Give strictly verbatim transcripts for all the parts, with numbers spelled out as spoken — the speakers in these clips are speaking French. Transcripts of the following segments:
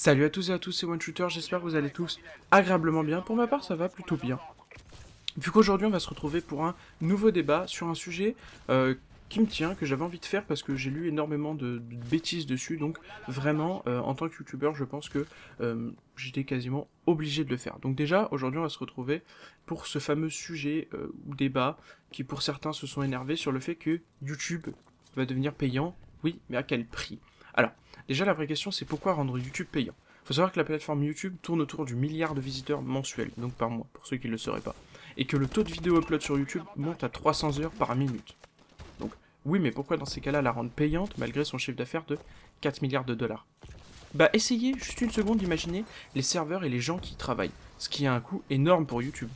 Salut à tous et à tous, c'est OneShooter, j'espère que vous allez tous agréablement bien. Pour ma part, ça va plutôt bien. Vu qu'aujourd'hui, on va se retrouver pour un nouveau débat sur un sujet euh, qui me tient, que j'avais envie de faire parce que j'ai lu énormément de, de bêtises dessus. Donc vraiment, euh, en tant que youtubeur, je pense que euh, j'étais quasiment obligé de le faire. Donc déjà, aujourd'hui, on va se retrouver pour ce fameux sujet euh, ou débat qui pour certains se sont énervés sur le fait que YouTube va devenir payant. Oui, mais à quel prix? Alors, déjà la vraie question c'est pourquoi rendre YouTube payant? Faut savoir que la plateforme YouTube tourne autour du milliard de visiteurs mensuels, donc par mois, pour ceux qui ne le sauraient pas. Et que le taux de vidéo upload sur YouTube monte à trois cents heures par minute. Donc, oui, mais pourquoi dans ces cas-là la rendre payante malgré son chiffre d'affaires de quatre milliards de dollars? Bah essayez juste une seconde d'imaginer les serveurs et les gens qui y travaillent, ce qui a un coût énorme pour YouTube.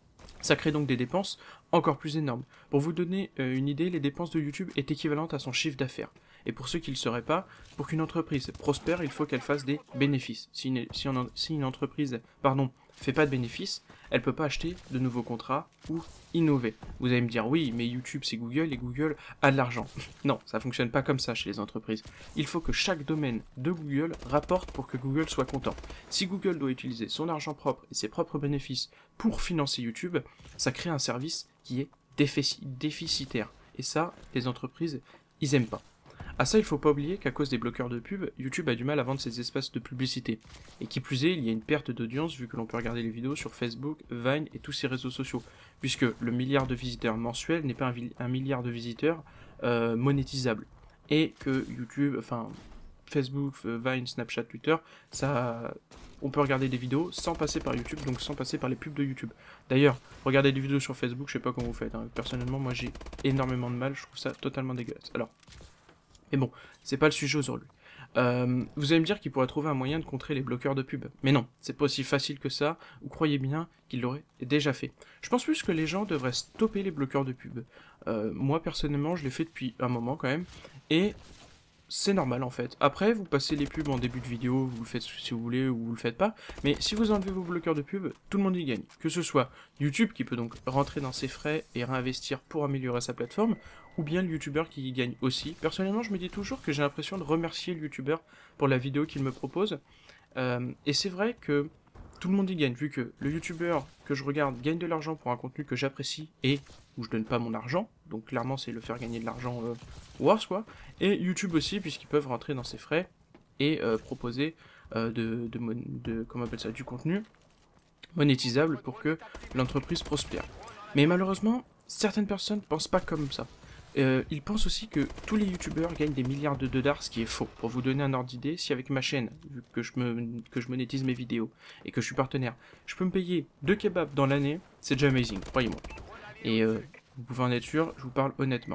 Ça crée donc des dépenses encore plus énormes. Pour vous donner euh, une idée, les dépenses de YouTube est équivalente à son chiffre d'affaires. Et pour ceux qui ne le sauraient pas, pour qu'une entreprise prospère, il faut qu'elle fasse des bénéfices. Si une, si on, si une entreprise pardon, fait pas de bénéfices, elle peut pas acheter de nouveaux contrats ou innover. Vous allez me dire, oui, mais YouTube c'est Google et Google a de l'argent. Non, ça fonctionne pas comme ça chez les entreprises. Il faut que chaque domaine de Google rapporte pour que Google soit content. Si Google doit utiliser son argent propre et ses propres bénéfices pour financer YouTube, ça crée un service qui est déficitaire. Et ça, les entreprises, ils aiment pas. À ça, il faut pas oublier qu'à cause des bloqueurs de pub, YouTube a du mal à vendre ses espaces de publicité. Et qui plus est, il y a une perte d'audience vu que l'on peut regarder les vidéos sur Facebook, Vine et tous ces réseaux sociaux. Puisque le milliard de visiteurs mensuels n'est pas un, un milliard de visiteurs euh, monétisables. Et que YouTube, enfin Facebook, Vine, Snapchat, Twitter, ça, on peut regarder des vidéos sans passer par YouTube, donc sans passer par les pubs de YouTube. D'ailleurs, regarder des vidéos sur Facebook, je sais pas comment vous faites. Hein. Personnellement, moi j'ai énormément de mal, je trouve ça totalement dégueulasse. Alors. Mais bon, c'est pas le sujet aujourd'hui. Euh, vous allez me dire qu'il pourrait trouver un moyen de contrer les bloqueurs de pub. Mais non, c'est pas aussi facile que ça, ou croyez bien qu'il l'aurait déjà fait. Je pense plus que les gens devraient stopper les bloqueurs de pub. Euh, moi, personnellement, je l'ai fait depuis un moment quand même, et c'est normal en fait. Après, vous passez les pubs en début de vidéo, vous le faites si vous voulez, ou vous le faites pas, mais si vous enlevez vos bloqueurs de pub, tout le monde y gagne. Que ce soit YouTube qui peut donc rentrer dans ses frais et réinvestir pour améliorer sa plateforme, ou bien le youtubeur qui y gagne aussi. Personnellement, je me dis toujours que j'ai l'impression de remercier le youtubeur pour la vidéo qu'il me propose, euh, et c'est vrai que tout le monde y gagne, vu que le youtubeur que je regarde gagne de l'argent pour un contenu que j'apprécie et où je donne pas mon argent, donc clairement c'est le faire gagner de l'argent euh, worse quoi, et YouTube aussi puisqu'ils peuvent rentrer dans ses frais et euh, proposer euh, de, de, de, comment on appelle ça, du contenu monétisable pour que l'entreprise prospère. Mais malheureusement, certaines personnes pensent pas comme ça. Euh, ils pensent aussi que tous les youtubeurs gagnent des milliards de dollars, ce qui est faux. Pour vous donner un ordre d'idée, si avec ma chaîne, vu que je, me, que je monétise mes vidéos et que je suis partenaire, je peux me payer deux kebabs dans l'année, c'est déjà amazing, croyez-moi. Et euh, vous pouvez en être sûr, je vous parle honnêtement.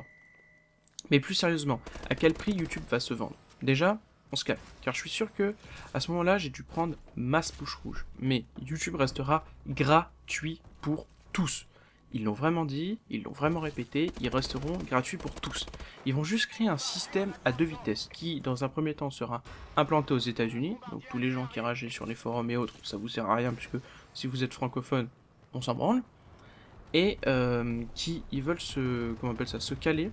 Mais plus sérieusement, à quel prix YouTube va se vendre? Déjà, on se calme, car je suis sûr que à ce moment-là, j'ai dû prendre masse bouche rouge. Mais YouTube restera gratuit pour tous. Ils l'ont vraiment dit, ils l'ont vraiment répété, ils resteront gratuits pour tous. Ils vont juste créer un système à deux vitesses qui, dans un premier temps, sera implanté aux États-Unis. Donc tous les gens qui ragent sur les forums et autres, ça vous sert à rien puisque si vous êtes francophone, on s'en branle. Et euh, qui ils veulent se, comment on appelle ça, se caler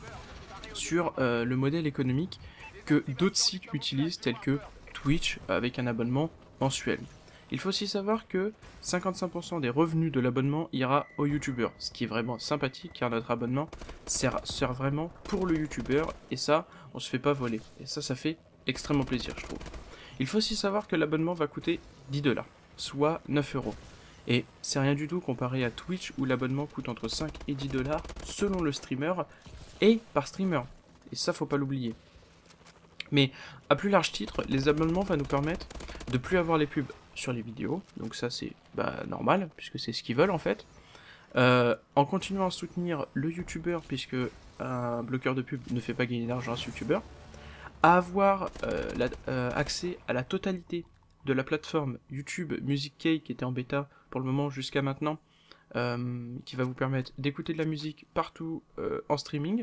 sur euh, le modèle économique que d'autres sites utilisent, tels que Twitch, avec un abonnement mensuel. Il faut aussi savoir que cinquante-cinq pour cent des revenus de l'abonnement ira au youtubeur, ce qui est vraiment sympathique car notre abonnement sert, sert vraiment pour le youtubeur et ça, on se fait pas voler. Et ça, ça fait extrêmement plaisir, je trouve. Il faut aussi savoir que l'abonnement va coûter dix dollars, soit neuf euros. Et c'est rien du tout comparé à Twitch où l'abonnement coûte entre cinq et dix dollars selon le streamer et par streamer. Et ça, faut pas l'oublier. Mais à plus large titre, les abonnements vont nous permettre de plus avoir les pubs sur les vidéos, donc ça c'est bah, normal, puisque c'est ce qu'ils veulent en fait. Euh, en continuant à soutenir le youtubeur, puisque un bloqueur de pub ne fait pas gagner d'argent à ce youtubeur, à avoir euh, la, euh, accès à la totalité de la plateforme YouTube Music Key qui était en bêta pour le moment jusqu'à maintenant, euh, qui va vous permettre d'écouter de la musique partout euh, en streaming,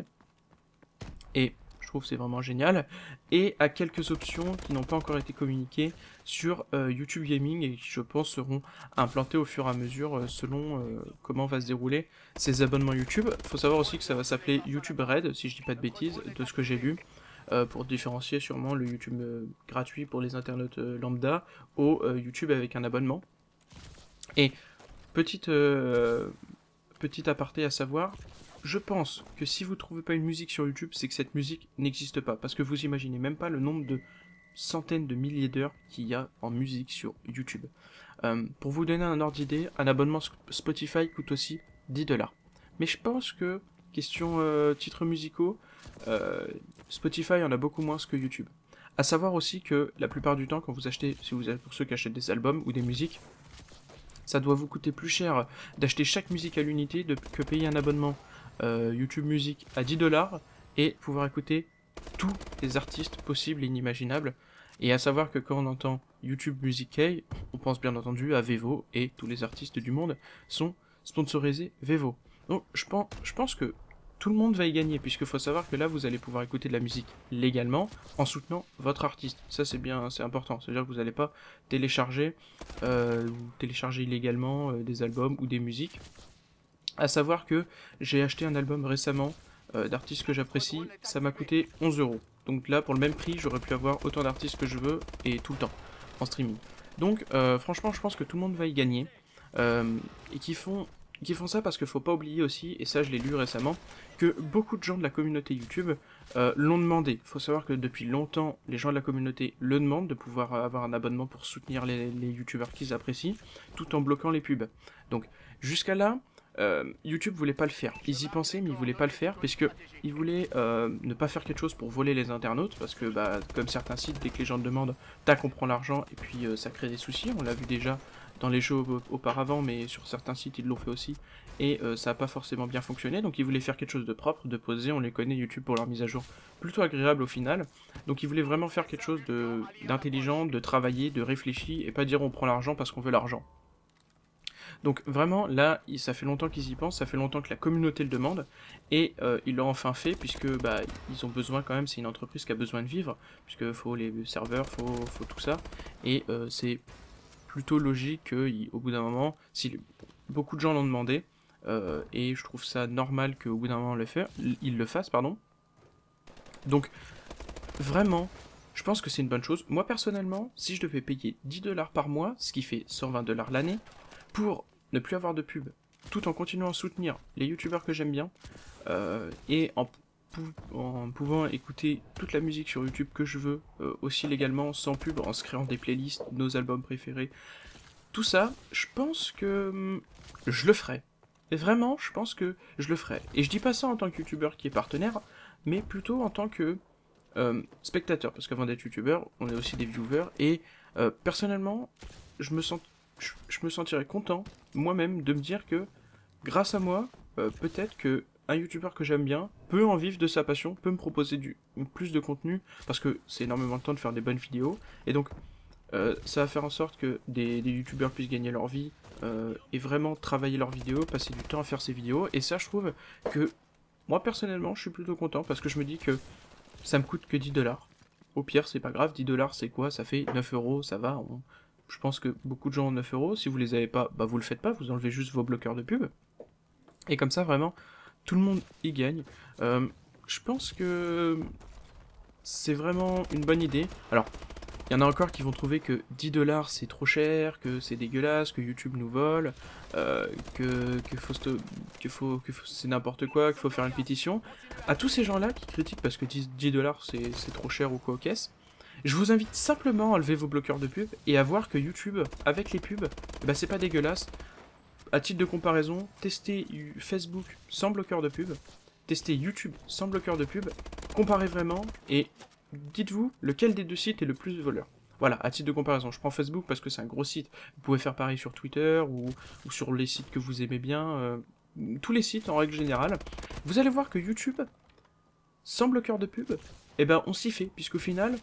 et je trouve que c'est vraiment génial, et à quelques options qui n'ont pas encore été communiquées sur euh, YouTube Gaming et qui je pense seront implantées au fur et à mesure euh, selon euh, comment va se dérouler ces abonnements YouTube. Il faut savoir aussi que ça va s'appeler YouTube Red, si je dis pas de bêtises, de ce que j'ai lu. euh, pour différencier sûrement le YouTube euh, gratuit pour les internautes euh, lambda au euh, YouTube avec un abonnement. Et petite, euh, petite aparté à savoir, je pense que si vous trouvez pas une musique sur YouTube, c'est que cette musique n'existe pas, parce que vous imaginez même pas le nombre de centaines de milliers d'heures qu'il y a en musique sur YouTube. Euh, pour vous donner un ordre d'idée, un abonnement Spotify coûte aussi dix dollars. Mais je pense que, question euh, titres musicaux, euh, Spotify en a beaucoup moins que YouTube. À savoir aussi que la plupart du temps, quand vous achetez, si vous êtes pour ceux qui achètent des albums ou des musiques, ça doit vous coûter plus cher d'acheter chaque musique à l'unité que payer un abonnement euh, YouTube Music à dix dollars et pouvoir écouter tous les artistes possibles et inimaginables. Et à savoir que quand on entend YouTube Music Key, on pense bien entendu à Vevo, et tous les artistes du monde sont sponsorisés Vevo. Donc je pense, je pense que tout le monde va y gagner, puisqu'il faut savoir que là vous allez pouvoir écouter de la musique légalement en soutenant votre artiste. Ça c'est bien, c'est important, c'est-à-dire que vous n'allez pas télécharger euh, ou télécharger illégalement euh, des albums ou des musiques. À savoir que j'ai acheté un album récemment euh, d'artistes que j'apprécie, ça m'a coûté onze euros. Donc là, pour le même prix, j'aurais pu avoir autant d'artistes que je veux, et tout le temps, en streaming. Donc, euh, franchement, je pense que tout le monde va y gagner. Euh, et qui font, qui font ça parce qu'il faut pas oublier aussi, et ça je l'ai lu récemment, que beaucoup de gens de la communauté YouTube euh, l'ont demandé. Il faut savoir que depuis longtemps, les gens de la communauté le demandent, de pouvoir avoir un abonnement pour soutenir les, les YouTubeurs qu'ils apprécient, tout en bloquant les pubs. Donc, jusqu'à là... Euh, YouTube voulait pas le faire. Ils y pensaient, mais ils voulaient pas le faire, puisque ils voulaient euh, ne pas faire quelque chose pour voler les internautes, parce que bah, comme certains sites, dès que les gens demandent, tac, on prend l'argent, et puis euh, ça crée des soucis. On l'a vu déjà dans les jeux auparavant, mais sur certains sites ils l'ont fait aussi, et euh, ça a pas forcément bien fonctionné. Donc ils voulaient faire quelque chose de propre, de posé. On les connaît YouTube pour leur mise à jour, plutôt agréable au final. Donc ils voulaient vraiment faire quelque chose de d'intelligent, de travaillé, de réfléchi, et pas dire on prend l'argent parce qu'on veut l'argent. Donc vraiment, là, ça fait longtemps qu'ils y pensent, ça fait longtemps que la communauté le demande, et euh, ils l'ont enfin fait, puisque bah, ils ont besoin quand même, c'est une entreprise qui a besoin de vivre, puisque faut les serveurs, faut, faut tout ça, et euh, c'est plutôt logique qu'au bout d'un moment, si beaucoup de gens l'ont demandé, euh, et je trouve ça normal qu'au bout d'un moment le fait, ils le fassent, pardon. Donc, vraiment, je pense que c'est une bonne chose. Moi, personnellement, si je devais payer dix dollars par mois, ce qui fait cent vingt dollars l'année, pour ne plus avoir de pub, tout en continuant à soutenir les youtubeurs que j'aime bien, euh, et en, pou en pouvant écouter toute la musique sur YouTube que je veux, euh, aussi légalement, sans pub, en se créant des playlists, nos albums préférés, tout ça, je pense que hum, je le ferai. Et vraiment, je pense que je le ferai. Et je dis pas ça en tant que youtubeur qui est partenaire, mais plutôt en tant que euh, spectateur, parce qu'avant d'être youtubeur, on est aussi des viewers, et euh, personnellement, je me sens Je, je me sentirais content, moi-même, de me dire que, grâce à moi, euh, peut-être que un youtubeur que j'aime bien peut en vivre de sa passion, peut me proposer du, plus de contenu, parce que c'est énormément de temps de faire des bonnes vidéos, et donc euh, ça va faire en sorte que des, des youtubeurs puissent gagner leur vie, euh, et vraiment travailler leurs vidéos, passer du temps à faire ces vidéos, et ça je trouve que, moi personnellement, je suis plutôt content, parce que je me dis que ça me coûte que dix dollars, au pire c'est pas grave, dix dollars c'est quoi, ça fait neuf euros, ça va, on... Je pense que beaucoup de gens ont neuf euros, si vous les avez pas, bah vous le faites pas, vous enlevez juste vos bloqueurs de pub. Et comme ça, vraiment, tout le monde y gagne. Euh, je pense que c'est vraiment une bonne idée. Alors, il y en a encore qui vont trouver que dix dollars c'est trop cher, que c'est dégueulasse, que YouTube nous vole, euh, que, que, faut, que, faut, que faut, c'est n'importe quoi, qu'il faut faire une pétition. À tous ces gens-là qui critiquent parce que dix dollars c'est trop cher ou quoi aux caisses, je vous invite simplement à lever vos bloqueurs de pub et à voir que YouTube, avec les pubs, bah c'est pas dégueulasse. À titre de comparaison, testez Facebook sans bloqueur de pub, testez YouTube sans bloqueur de pub, comparez vraiment et dites-vous lequel des deux sites est le plus voleur. Voilà, à titre de comparaison, je prends Facebook parce que c'est un gros site. Vous pouvez faire pareil sur Twitter ou, ou sur les sites que vous aimez bien, euh, tous les sites en règle générale. Vous allez voir que YouTube, sans bloqueur de pub, eh ben on s'y fait, puisqu'au final...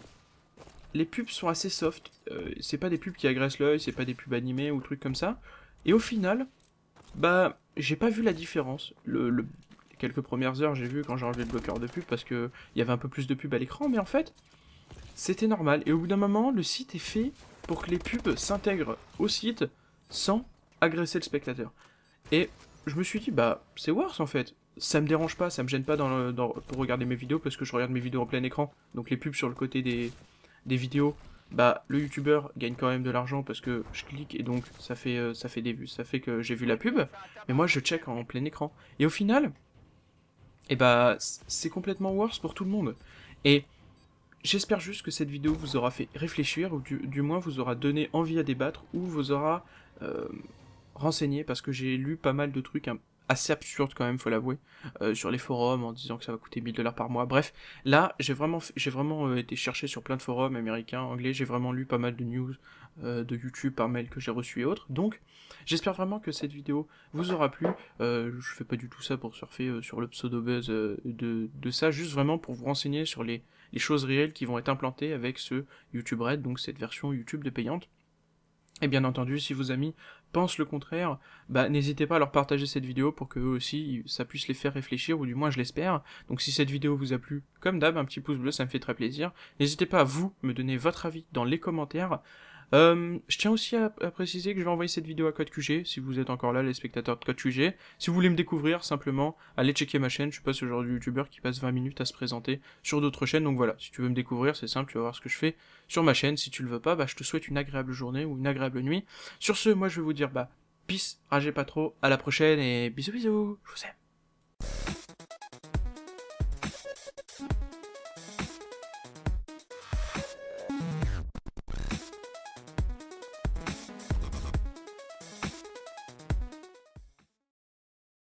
les pubs sont assez soft, euh, c'est pas des pubs qui agressent l'œil, c'est pas des pubs animées ou trucs comme ça, et au final, bah, j'ai pas vu la différence. Le, le, les quelques premières heures, j'ai vu quand j'ai enlevé le bloqueur de pub, parce que il y avait un peu plus de pubs à l'écran, mais en fait, c'était normal, et au bout d'un moment, le site est fait pour que les pubs s'intègrent au site sans agresser le spectateur. Et je me suis dit, bah, c'est worse en fait. Ça me dérange pas, ça me gêne pas dans le- dans- pour regarder mes vidéos parce que je regarde mes vidéos en plein écran. Donc les pubs sur le côté des, des vidéos, bah, le youtubeur gagne quand même de l'argent parce que je clique et donc ça fait, euh, ça fait des vues, ça fait que j'ai vu la pub. Mais moi, je check en plein écran. Et au final, et bah, c- c'est complètement worse pour tout le monde. Et j'espère juste que cette vidéo vous aura fait réfléchir, ou du, du moins vous aura donné envie à débattre, ou vous aura euh, renseigné, parce que j'ai lu pas mal de trucs hein, assez absurdes quand même, faut l'avouer, euh, sur les forums, en disant que ça va coûter mille dollars par mois. Bref, là, j'ai vraiment, f- j'ai vraiment euh, été chercher sur plein de forums américains, anglais, j'ai vraiment lu pas mal de news euh, de YouTube par mail que j'ai reçu et autres, donc j'espère vraiment que cette vidéo vous aura plu. Euh, je fais pas du tout ça pour surfer euh, sur le pseudo-buzz euh, de, de ça, juste vraiment pour vous renseigner sur les les choses réelles qui vont être implantées avec ce YouTube Red, donc cette version YouTube de payante. Et bien entendu, si vos amis pensent le contraire, bah n'hésitez pas à leur partager cette vidéo pour que eux aussi, ça puisse les faire réfléchir, ou du moins je l'espère. Donc si cette vidéo vous a plu, comme d'hab, un petit pouce bleu, ça me fait très plaisir. N'hésitez pas à vous me donner votre avis dans les commentaires. Euh, je tiens aussi à, à préciser que je vais envoyer cette vidéo à Code Q G, si vous êtes encore là, les spectateurs de Code Q G. Si vous voulez me découvrir, simplement, allez checker ma chaîne, je suis pas ce genre de youtubeur qui passe vingt minutes à se présenter sur d'autres chaînes, donc voilà, si tu veux me découvrir, c'est simple, tu vas voir ce que je fais sur ma chaîne. Si tu le veux pas, bah je te souhaite une agréable journée ou une agréable nuit. Sur ce, moi je vais vous dire, bah, peace, ragez pas trop, à la prochaine, et bisous bisous, je vous aime.